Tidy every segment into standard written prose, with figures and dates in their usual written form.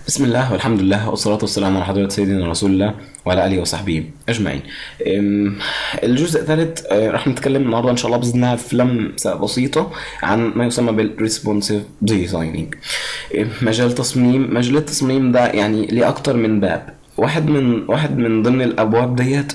بسم الله والحمد لله والصلاة والسلام على حضرة سيدنا رسول الله وعلى آله وصحبه أجمعين. الجزء الثالث راح نتكلم النهارده إن شاء الله بإذن الله في لمسة بسيطة عن ما يسمى بالريسبونسيف ديزايننج. مجال التصميم ده يعني ليه أكتر من باب. واحد من ضمن الأبواب ديت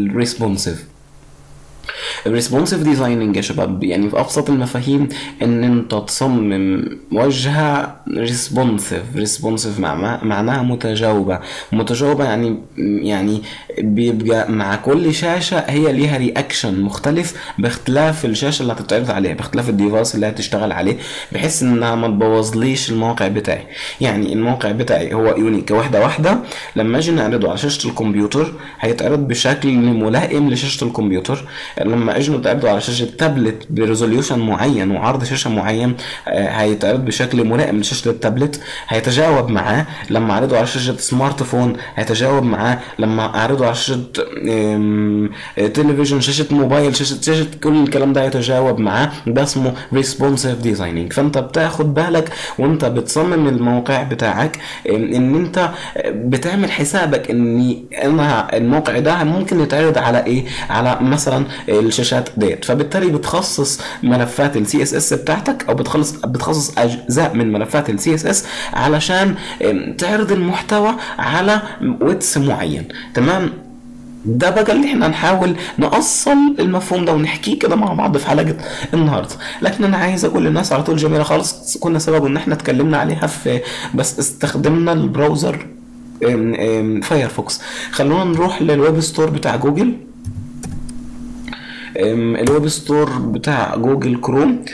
الريسبونسيف ديزايننج يا شباب، يعني في ابسط المفاهيم ان انت تصمم واجهه ريسبونسيف معناها متجاوبه يعني بيبقى مع كل شاشه هي ليها رياكشن مختلف باختلاف الشاشه اللي هتتعرض عليها، باختلاف الديفايس اللي هتشتغل عليه، بحيث انها ما تبوظليش الموقع بتاعي. يعني الموقع بتاعي هو يونيك واحده لما اجي نعرضه على شاشه الكمبيوتر هيتعرض بشكل ملائم لشاشه الكمبيوتر. لما اجي نعرضه على شاشه تابلت بريزوليوشن معين وعرض شاشه معين هيتعرض بشكل ملائم لشاشه التابلت، هيتجاوب معاه. لما اعرضه على شاشه سمارت فون هيتجاوب معاه. لما اعرضه على شاشه تلفزيون، شاشه موبايل، شاشه كل الكلام ده هيتجاوب معاه. ده اسمه ريسبونسيف ديزايننج. فانت بتاخد بالك وانت بتصمم الموقع بتاعك ان انت بتعمل حسابك ان الموقع ده ممكن يتعرض على ايه، على مثلا الشاشات ديت. فبالتالي بتخصص ملفات السي اس اس بتاعتك، او بتخصص اجزاء من ملفات السي اس اس علشان تعرض المحتوى على ويتس معين. تمام، ده بقى اللي احنا نحاول نأصل المفهوم ده ونحكيه كده مع بعض في حلقة النهارده. لكن انا عايز اقول للناس على طول جميله خالص، كنا سبب ان احنا اتكلمنا عليها في بس استخدمنا البراوزر فايرفوكس. خلونا نروح للويب ستور بتاع جوجل. الويب ستور بتاع جوجل كروم،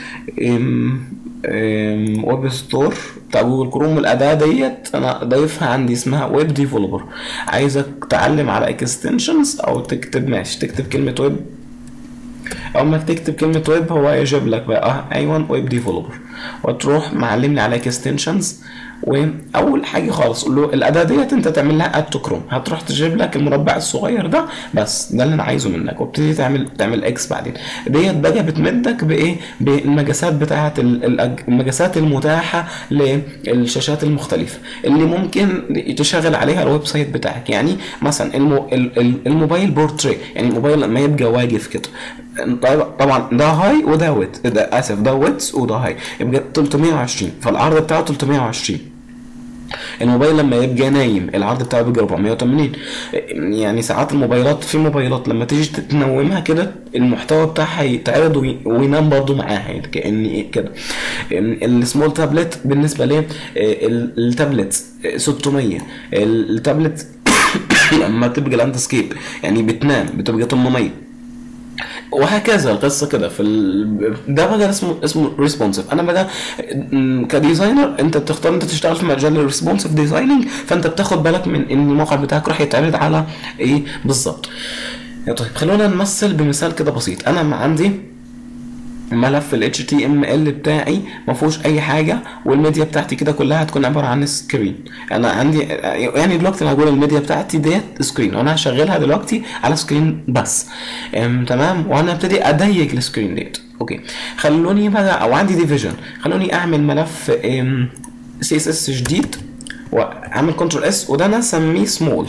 ويب ستور بتاع جوجل كروم. الاداه ديت انا ضايفها عندي اسمها ويب ديفلوبر. عايزك تعلم على اكستنشنز او تكتب كلمه ويب. اول ما تكتب كلمه ويب هو يجيب لك بقى ايوه ويب ديفلوبر، وتروح معلمني على اكستنشنز. واول حاجه خالص قول له الاداه ديت انت تعمل لها اد تو كروم، هتروح تجيب لك المربع الصغير ده، بس ده اللي انا عايزه منك. وابتدي تعمل اكس بعدين. ديت بقى بتمدك بايه، بالمجاسات بتاعه المجاسات المتاحه للشاشات المختلفه اللي ممكن تشغل عليها الويب سايت بتاعك. يعني مثلا الموبايل بورتري، يعني الموبايل لما يبقى واقف كده، طبعا ده هاي وده ويت، ده اسف ده ويتس وده هاي، يبقى 320، فالعرض بتاعه 320. الموبايل لما يبقى نايم العرض بتاعه بيبقى 480. يعني ساعات في موبايلات لما تيجي تنومها كده المحتوى بتاعها يتعرض وينام برضو معاها، كأن كده. السمول تابلت بالنسبه ليه التابلت 600. التابلت لما تبقى لاندسكيب يعني بتنام بتبقى 800، وهكذا القصه كده. ده بقى اسمه ريسبونسيف. انا بقى كديزاينر انت بتختار انت تشتغل في مجال الريسبونسيف ديزايننج، فانت بتاخد بالك من ان الموقع بتاعك راح يتعرض على ايه بالظبط. طيب خلونا نمثل بمثال كده بسيط. انا عندي ملف ال HTML بتاعي ما فيهوش اي حاجه، والميديا بتاعتي كده كلها هتكون عباره عن سكرين. انا عندي يعني دلوقتي انا هقول الميديا بتاعتي ديت سكرين، وانا هشغلها دلوقتي على سكرين بس. تمام، وانا ابتدي اضيق السكرين ديت. اوكي، خلوني بقى، او عندي ديفيجن، خلوني اعمل ملف CSS جديد واعمل كنترول اس، وده انا اسميه سمول.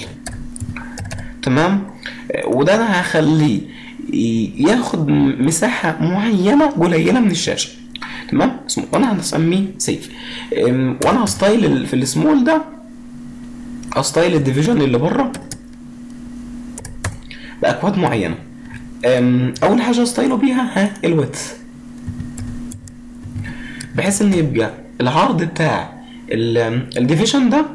تمام، وده انا هخليه ياخد مساحة معينة قليلة من الشاشة. تمام، وانا هسميه سيف. وانا هستايل في السمول ده، هستايل الديفيجن اللي بره باكواد معينة. اول حاجة هستايله بيها الويدث، بحيث ان يبقى العرض بتاع الديفيجن ده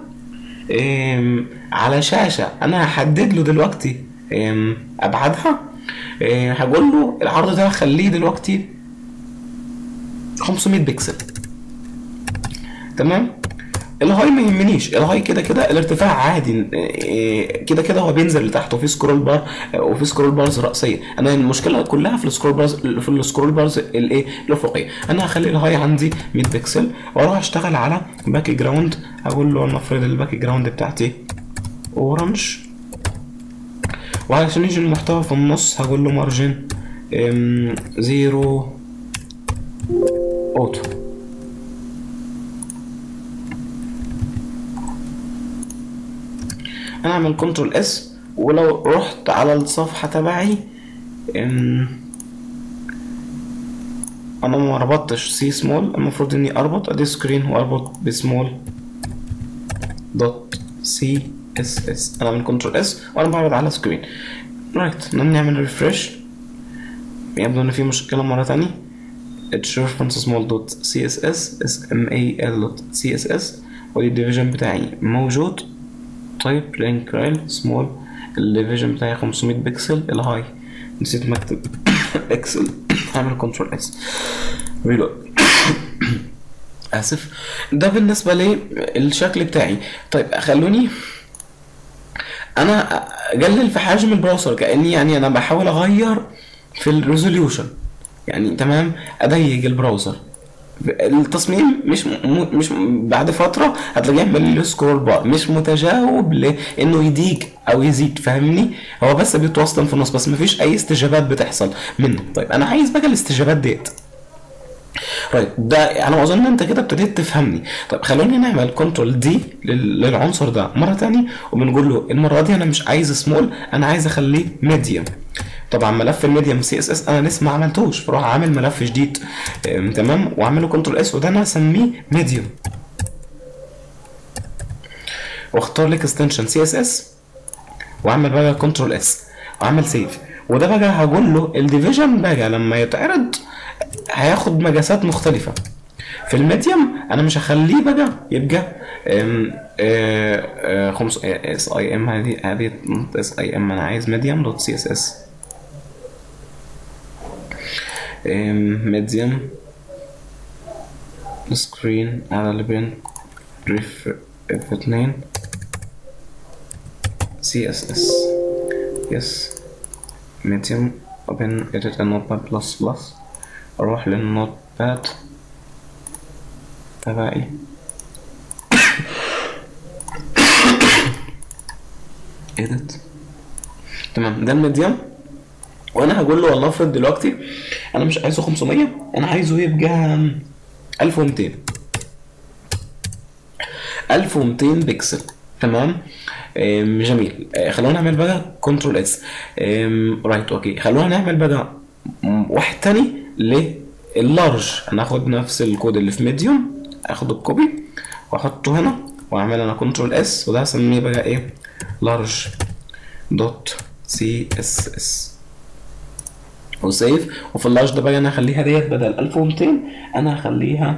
على شاشة انا هحدد له دلوقتي ابعادها. هقول له العرض ده خليه دلوقتي 500 بكسل. تمام، الهاي ما يهمنيش، الهاي كده الارتفاع عادي، كده هو بينزل لتحت، وفي سكرول بار وفي سكرول بارز رأسية. انا المشكله كلها في السكرول بارز الايه الافقيه. انا هخلي الهاي عندي 100 بكسل، واروح اشتغل على باك جراوند. اقول له نفرض الباك جراوند بتاعتي اورنج، وعشان يجي المحتوى في النص هقول له مارجن 0 اوتو. هنعمل كنترول اس، ولو رحت على الصفحة تبعي انا ما ربطتش سي سمول، المفروض اني اربط ادي سكرين واربط بسمول دوت سي اس اس. انا من كنترول اس وانا بعرض على سكرين. رايت نعمل ريفرش، يبدو ان في مشكلة مرة تانية. reference small dot css smal dot css ودي الديفيجن بتاعي موجود. طيب لينك رايل سمول، الديفيجن بتاعي 500 بكسل. الهاي نسيت مكتب اكسل، هعمل كنترول اس ريلود. اسف. ده بالنسبه للشكل بتاعي. طيب خلوني انا اقلل في حجم البراوزر، كاني يعني انا بحاول اغير في الريزوليوشن، يعني تمام اضيق البراوزر. التصميم مش بعد فتره هتلاقيه يعمل سكرول بار، مش متجاوب لانه يضيق او يزيد، فاهمني؟ هو بس بيتوسطن في النص، بس مفيش اي استجابات بتحصل منه. طيب انا عايز بقى الاستجابات ديت. رايت ده انا اظن انت كده ابتديت تفهمني. طيب خلوني نعمل كنترول دي للعنصر ده مره ثانيه، وبنقول له المره دي انا مش عايز سمول، انا عايز اخليه ميديوم. طبعا ملف الميديوم سي اس اس انا لسه ما عملتوش، فاروح عامل ملف جديد تمام واعمل له كنترول اس، وده انا هسميه ميديوم، واختار لك اكستنشن سي اس اس واعمل بقى كنترول اس واعمل سيف. وده بقى هقول له الديفيجن بقى لما يتعرض هياخد مقاسات مختلفه. في الميديوم انا مش هخليه بقى يبقى خمس اس اي ام، هذه اس اي ام، انا عايز ميديوم دوت سي اس اس ميديوم سكرين على البين ريف اف 2 سي اس اس يس ميديوم اوبن اديت النوت باد بلس بلس، اروح للنوت باد تبعي اديت تمام. ده الميديوم، وانا هقول له والله افرض دلوقتي انا مش عايزه 500، انا عايزه يبقى 1200 بكسل. تمام جميل. خلونا نعمل بقى كنترول اس. رايت اوكي. خلونا نعمل بقى واحد تاني لللارج. هناخد نفس الكود اللي في ميديوم، اخد الكوبي واحطه هنا واعمل انا كنترول اس، وده هسميه بقى ايه لارج دوت سي اس اس وسيف. وفي اللارج ده بقى انا هخليها ديت بدل 1200 انا هخليها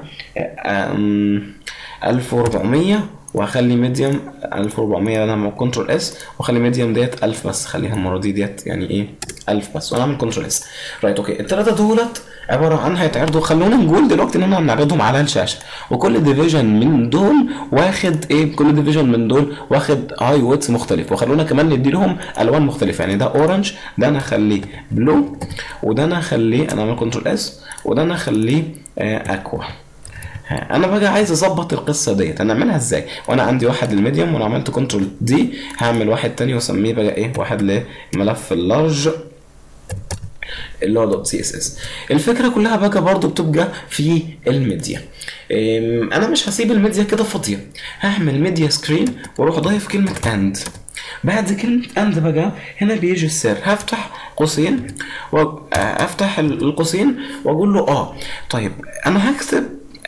1400، وهخلي ميديوم 1400 انا مع كنترول اس، واخلي ميديوم ديت 1000 بس، خليها المره ديت يعني ايه 1000 بس، وانا اعمل كنترول اس. رايت اوكي. الثلاثه دولت عباره عن هيتعرضوا. خلونا نقول دلوقتي ان احنا هنعرضهم على الشاشه، وكل ديفيجن من دول واخد ايه، كل ديفيجن من دول واخد هاي ويتس مختلف، وخلونا كمان ندي لهم الوان مختلفه. يعني ده اورنج، ده انا اخليه بلو، وده انا اخليه انا اعمل كنترول اس، وده انا اخليه اكوا. انا بقى عايز اظبط القصه ديت، انا اعملها ازاي؟ وانا عندي واحد للميديوم وانا عملت كنترول دي، هعمل واحد تاني واسميه بقى ايه واحد لملف اللارج اللي هو دوت سي اس اس. الفكره كلها بقى برضو بتبقى في الميديا. انا مش هسيب الميديا كده فاضيه، هعمل ميديا سكرين واروح ضايف كلمه اند. بعد كلمه اند بقى هنا بيجي السر، هفتح قوسين وافتح القوسين واقول له طيب انا هكتب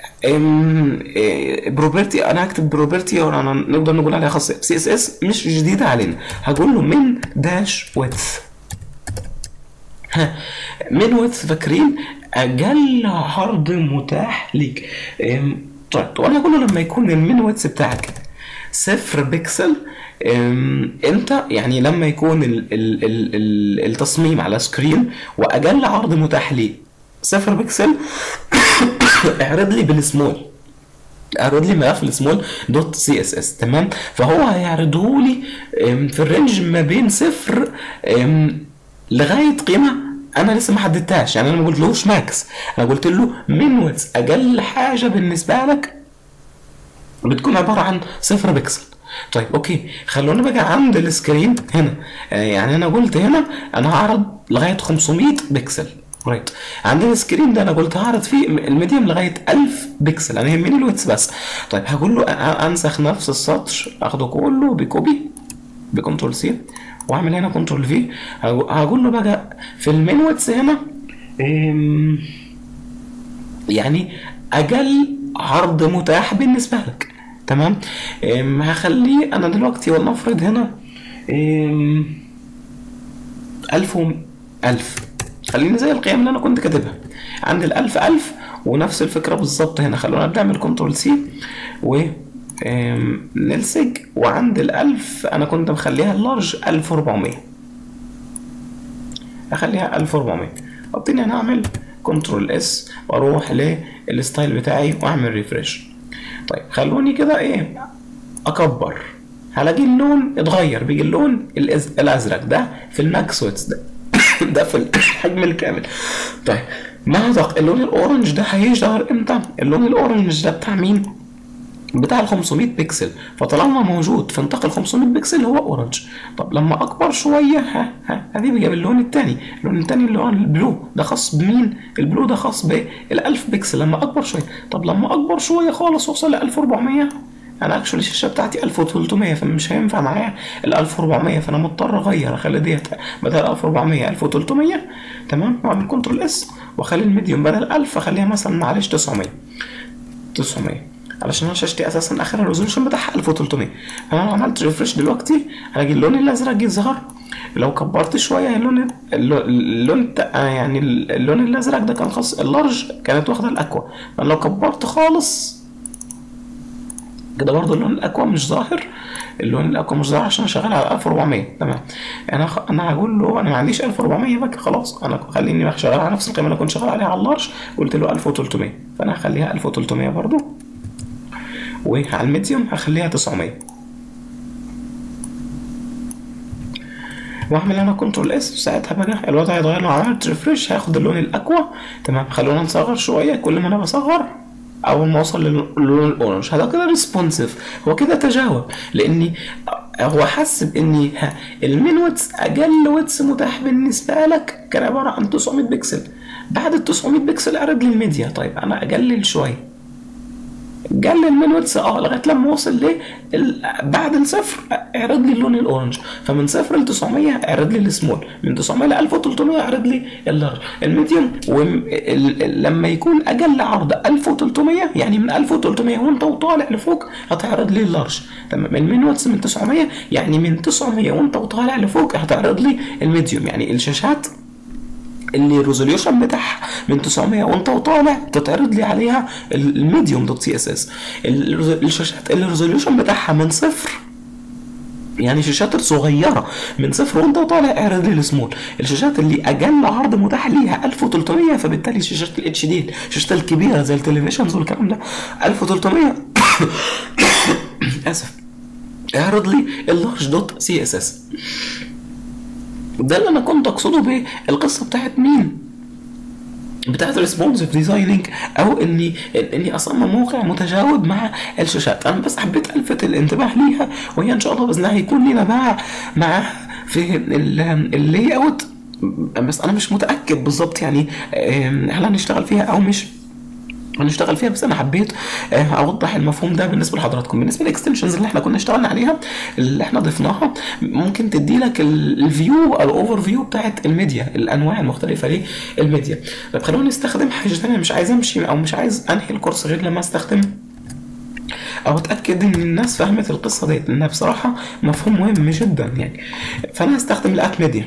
بروبرتي، انا هكتب بروبرتي انا نقدر نقول عليها خاصيه سي اس اس مش جديده علينا. هقول له من داش ويدث. من ويدث فاكرين اقل عرض متاح ليك. طيب وانا هقول له لما يكون المين ويدث بتاعك 0 بكسل، انت يعني لما يكون التصميم على سكرين واقل عرض متاح ليه 0 بكسل اعرض لي بالسمول، اعرض لي ملف السمول دوت سي اس اس. تمام. فهو هيعرضه لي في الرينج ما بين 0 لغايه قيمه انا لسه ما حددتهاش، يعني انا ما قلتلوش ماكس، انا قلت له من ويدث اقل حاجه بالنسبه لك بتكون عباره عن 0 بكسل. طيب اوكي. خلونا بقى عند السكرين هنا، يعني انا قلت هنا انا هعرض لغايه 500 بكسل. رايت. عندنا السكرين ده انا قلت هعرض فيه الميديوم لغايه 1000 بكسل، انا يهمني الويتس بس. طيب هقول له انسخ نفس السطر، اخده كله بكوبي بكنترول سي، واعمل هنا كنترول في. هقول له بقى في المين ويدث هنا يعني اقل عرض متاح بالنسبه لك. تمام. هخليه انا دلوقتي ولنفرض هنا 1000 خليني زي القيم اللي انا كنت كاتبها عند ال1000 ونفس الفكره بالظبط هنا. خلونا بنعمل كنترول سي و نلسج، وعند ال1000 انا كنت مخليها اللارج 1400، اخليها 1400. وابتدي انا اعمل كنترول اس واروح للستايل بتاعي واعمل ريفريش. طيب خلوني كده ايه اكبر، هلاقي اللون اتغير، بيجي اللون الازرق ده في الماكس ويدث ده ده في الحجم الكامل. طيب مع اللون الاورنج ده هيظهر امتى؟ اللون الاورنج ده بتاع مين؟ بتاع ال 500 بكسل، فطالما موجود في نطاق ال 500 بكسل هو اورنج. طب لما اكبر شويه ادي بيجي باللون الثاني، اللون الثاني اللي هو البلو ده خاص بمين؟ البلو ده خاص بال 1000 بكسل لما اكبر شويه. طب لما اكبر شويه خالص واوصل ل 1400، انا اكشولي الشاشه بتاعتي 1300 فمش هينفع معايا ال 1400، فانا مضطر اغير اخلي ديت بدل 1400 1300. تمام. واعمل كنترول اس واخلي الميديوم بدل 1000 اخليها مثلا معلش 900 علشان انا شاشتي اساسا اخر الريزولوشن بتاعها 1300. فانا لو عملت ريفرش دلوقتي هلاقي اللون الازرق يظهر. لو كبرت شويه اللون يعني اللون الازرق ده كان خاص اللارج كانت واخده الاكوا، فانا لو كبرت خالص كده برضه اللون الاكوا مش ظاهر. اللون الاكوا مش ظاهر عشان شغال على 1400. تمام. انا هقول له انا ما عنديش 1400 بقى خلاص، انا خليني شغال على نفس القيمه اللي كنت شغال عليها على اللارج، قلت له 1300، فانا هخليها 1300 برضه، وعلى الميديوم هخليها 900. واعمل انا كنترول اس، ساعتها بقى الوضع هيتغير. لو عملت ريفرش هاخد اللون الاكوا. تمام. خلونا نصغر شويه، كل ما انا بصغر اول ما اوصل للون الاورنج هذا كده ريسبونسيف، هو كده تجاوب، لاني هو حس باني المين ويدث اقل ويدث متاح بالنسبه لك كان عباره عن 900 بكسل. بعد ال 900 بكسل اعرض لي الميديا. طيب انا اقلل شويه، قلل من ويدث لغايه لما وصل بعد الصفر اعرض لي اللون الاورنج. فمن صفر ل 900 اعرض لي السمول، من 900 ل 1300 اعرض لي اللارج. الميديوم لما يكون اقل عرض 1300 يعني من 1300 وانت وطالع لفوق هتعرض لي اللارج. تمام. المين ويدث من 900 يعني من 900 وانت وطالع لفوق هتعرض لي الميديوم، يعني الشاشات اللي الريزوليوشن بتاعها من 900 وانت وطالع تتعرض لي عليها الميديوم دوت سي اس اس. الشاشات اللي الريزوليوشن بتاعها من صفر يعني شاشات صغيره من صفر وانت وطالع اعرض لي السمول. الشاشات اللي اقل عرض متاح ليها 1300 فبالتالي شاشات الاتش دي الشاشات الكبيره زي التلفزيونز والكلام ده 1300 اسف اعرض لي اللارج دوت سي اس اس. ده اللي انا كنت اقصده بالقصه بتاعت مين؟ بتاعت ريسبونسيف ديزايننج، او اني اصمم موقع متجاوب مع الشاشات. انا بس حبيت الفت الانتباه ليها، وهي ان شاء الله باذن الله هيكون لنا مع في اللاي اوت، بس انا مش متاكد بالظبط يعني هل هنشتغل فيها او مش هنشتغل فيها. بس انا حبيت اوضح المفهوم ده بالنسبه لحضراتكم. بالنسبه للاكستنشنز اللي احنا كنا اشتغلنا عليها اللي احنا ضفناها ممكن تدي لك الفيو او الاوفر فيو بتاعت الميديا، الانواع المختلفه للميديا. طب خلونا نستخدم حاجه ثانيه، مش عايز امشي او مش عايز انهي الكورس غير لما استخدم او اتاكد ان الناس فهمت القصه ديت، لانها بصراحه مفهوم مهم جدا يعني. فانا هستخدم الات ميديا.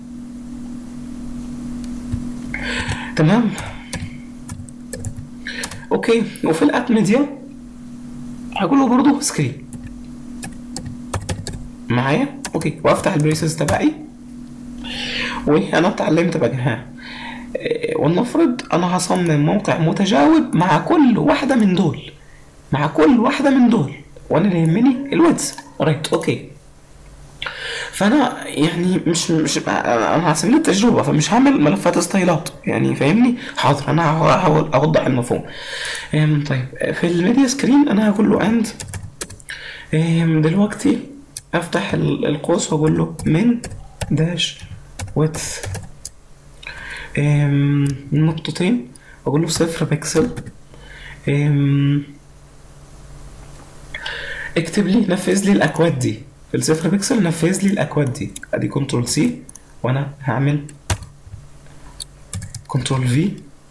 تمام. اوكي. وفي الات ميديا هقول له برضه سكرين معايا. اوكي. وافتح البريسز تبعي وانا اتعلمت بقى ولنفرض انا هصمم موقع متجاوب مع كل واحده من دول وانا اللي يهمني الويدث. رايت. اوكي. فانا يعني مش انا هسيب لي التجربه، فمش هعمل ملفات ستايلات يعني فاهمني. حاضر. انا هحاول اوضح المفهوم. طيب في الميديا سكرين انا هقول له اند دلوقتي افتح القوس واقول له من داش ويدث نقطتين واقول له 0 بكسل. اكتب لي نفذ لي الاكواد دي في الصفر بيكسل نفذ لي الاكواد دي. ادي كنترول سي، وانا هعمل كنترول في.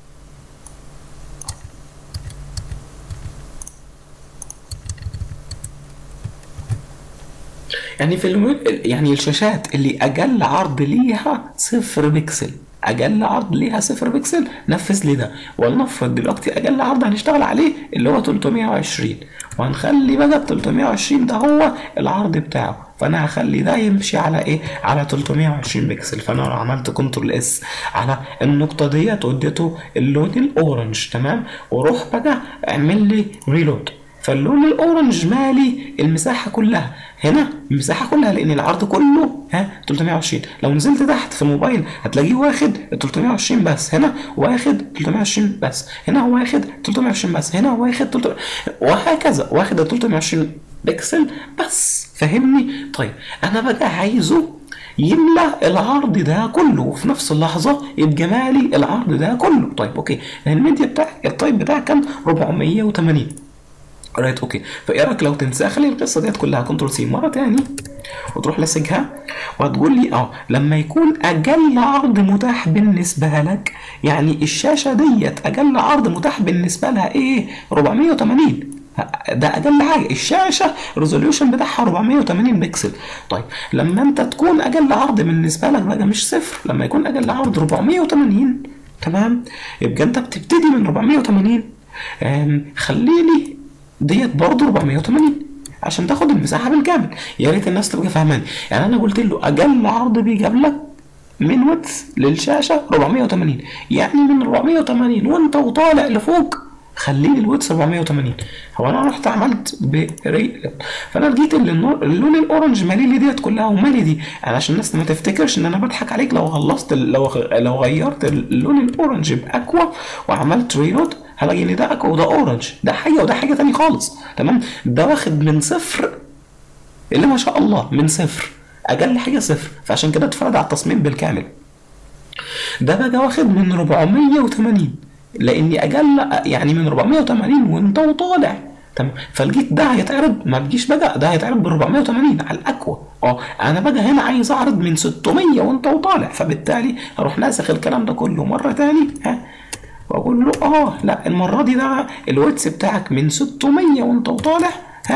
يعني في يعني الشاشات اللي اقل عرض ليها 0 بكسل، اقل عرض ليها 0 بكسل نفذ لي ده. ولنفرض دلوقتي اقل عرض هنشتغل عليه اللي هو 320، وهنخلي بقى ال 320 ده هو العرض بتاعه، فانا هخلي ده يمشي على ايه؟ على 320 بكسل. فانا لو عملت كنترول اس على النقطه ديت واديته اللون الاورنج، تمام، وروح بقى اعمل لي ريلود، فاللون الاورنج مالي المساحه كلها. هنا المساحه كلها لان العرض كله 320. لو نزلت تحت في الموبايل هتلاقيه واخد 320 بس، هنا واخد 320 بس، هنا واخد 320 بس، هنا واخد 300 وهكذا، واخد 320 بكسل بس. فهمني؟ طيب انا بقى عايزه يملى العرض ده كله وفي نفس اللحظه يبقى مالي العرض ده كله. طيب اوكي، الميديا بتاعك التايب بتاعك كان 480 رايت. اوكي، فايه رايك لو تنسى خلي القصه ديت كلها كنترول سي مره تاني وتروح لاسجها وهتقول لي لما يكون اقل عرض متاح بالنسبه لك، يعني الشاشه ديت اقل عرض متاح بالنسبه لها ايه؟ 480. ده اقل حاجه، الشاشه الريزوليوشن بتاعها 480 بكسل. طيب لما انت تكون اقل عرض بالنسبه لك بقى مش صفر، لما يكون اقل عرض 480، تمام، يبقى انت بتبتدي من 480. خليلي ديت برضه 480 عشان تاخد المساحه بالكامل. يا ريت الناس تبقى فاهماني. يعني انا قلت له اقل عرض بيجاب لك من ويدث للشاشه 480، يعني من 480 وانت وطالع لفوق خليني الويدث 480. هو انا رحت عملت فانا لقيت اللون الاورنج مالي لي ديت كلها ومالي دي. يعني عشان الناس ما تفتكرش ان انا بضحك عليك، لو خلصت لو غيرت اللون الاورنج باكوا وعملت ريلود هلاقي ان ده اكوا وده اورنج، ده حاجه وده حاجه تاني خالص، تمام. ده واخد من صفر اللي ما شاء الله من صفر، اقل حاجه صفر، فعشان كده اتفرد على التصميم بالكامل. ده بقى واخد من 480 لاني اقل، يعني من 480 وانت وطالع، تمام. فلقيت ده هيتعرض، ما تجيش بقى ده هيتعرض ب 480 على الاكوا. انا بقى هنا عايز اعرض من 600 وانت وطالع، فبالتالي اروح ناسخ الكلام ده كله مره تاني واقول له لا المره دي ده الويدث بتاعك من 600 وانت وطالع،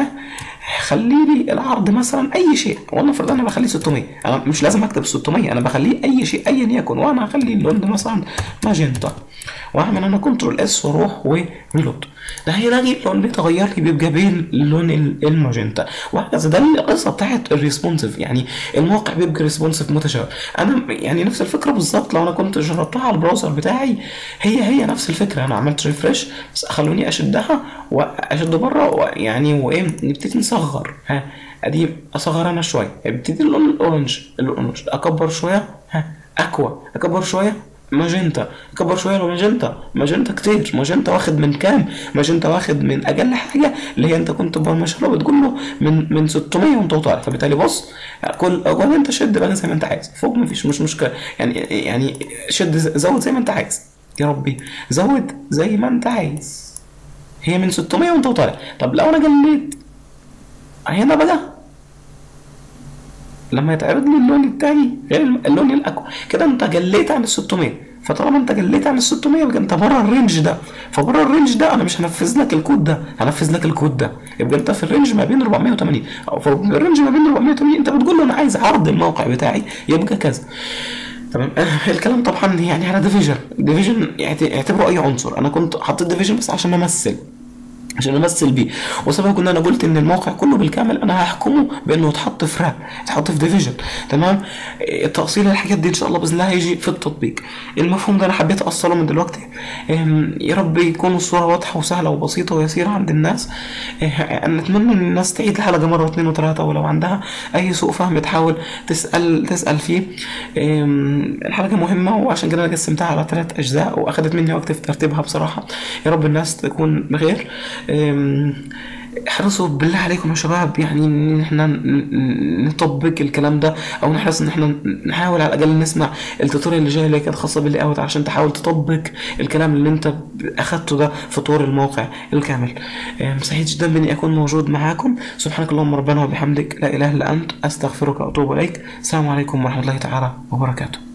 خلي لي العرض مثلا اي شيء، ولنفرض انا بخليه 600، انا مش لازم اكتب 600، انا بخليه اي شيء ايا يكن، وانا هخلي اللون ده مثلا ماجنتا، واعمل انا كنترول اس واروح وريلود. ده هيلاقي اللون بيتغير لي بيبقى بين اللون الماجنتا، وهكذا. ده القصه بتاعت الريسبونسيف، يعني الموقع بيبقى ريسبونسيف متشابه. انا يعني نفس الفكره بالظبط لو انا كنت جربتها على البراوزر بتاعي، هي نفس الفكره. انا عملت ريفرش بس خلوني اشدها واشد بره يعني وايه، نبتدي نصغر. ادي اصغر انا شويه، ابتدي اللون الاورنج اكبر شويه، اكوا اكبر شويه، ماجنتا اكبر شويه، ماجنتا كتير. ماجنتا واخد من كام؟ ماجنتا واخد من اقل حاجه اللي هي انت كنت برمجها له بتقول له من 600 وانت طالع. فبالتالي بص، كل انت شد بقى زي ما انت عايز، فوق مفيش مش مشكله، يعني شد زود زي ما انت عايز، يا ربي زود زي ما انت عايز. هي من 600 وانت طالع. طب لو انا جليت هنا بقى لما يتعرض لي اللون التاني غير اللون الاكوا كده، انت جليت عن ال 600. فطالما انت جليت عن ال 600 يبقى انت بره الرينج ده، فبره الرينج ده انا مش هنفذ لك الكود ده، هنفذ لك الكود ده. يبقى انت في الرينج ما بين 480 او في الرينج ما بين 480، انت بتقول له انا عايز عرض الموقع بتاعي يبقى كذا، تمام. الكلام طبعا يعني على ديفيجن اعتبره اي عنصر. انا كنت حطيت ديفيجن بس عشان امثل بيه، وسبب ان انا قلت ان الموقع كله بالكامل انا هحكمه بانه يتحط في راب، يتحط في ديفيجن، تمام. تفصيل الحاجات دي ان شاء الله باذن الله هيجي في التطبيق. المفهوم ده انا حبيت اوصله من دلوقتي، يا رب يكون الصوره واضحه وسهله وبسيطه ويسيره عند الناس. نتمنى ان الناس تعيد الحلقه مره واثنين وثلاثه، ولو عندها اي سوء فهم تحاول تسال فيه. الحلقه مهمه وعشان كده انا قسمتها على 3 اجزاء واخدت مني وقت في ترتيبها بصراحه. يا رب الناس تكون بخير. احرصوا بالله عليكم يا شباب، يعني ان احنا نطبق الكلام ده، او نحرص ان احنا نحاول على الاقل نسمع التوتوريال اللي جاي اللي كانت خاصه باللي اوت، عشان تحاول تطبق الكلام اللي انت اخدته ده في طور الموقع الكامل. سعيد جدا باني اكون موجود معاكم. سبحانك اللهم ربنا وبحمدك، لا اله الا انت، استغفرك واتوب اليك. السلام عليكم ورحمه الله تعالى وبركاته.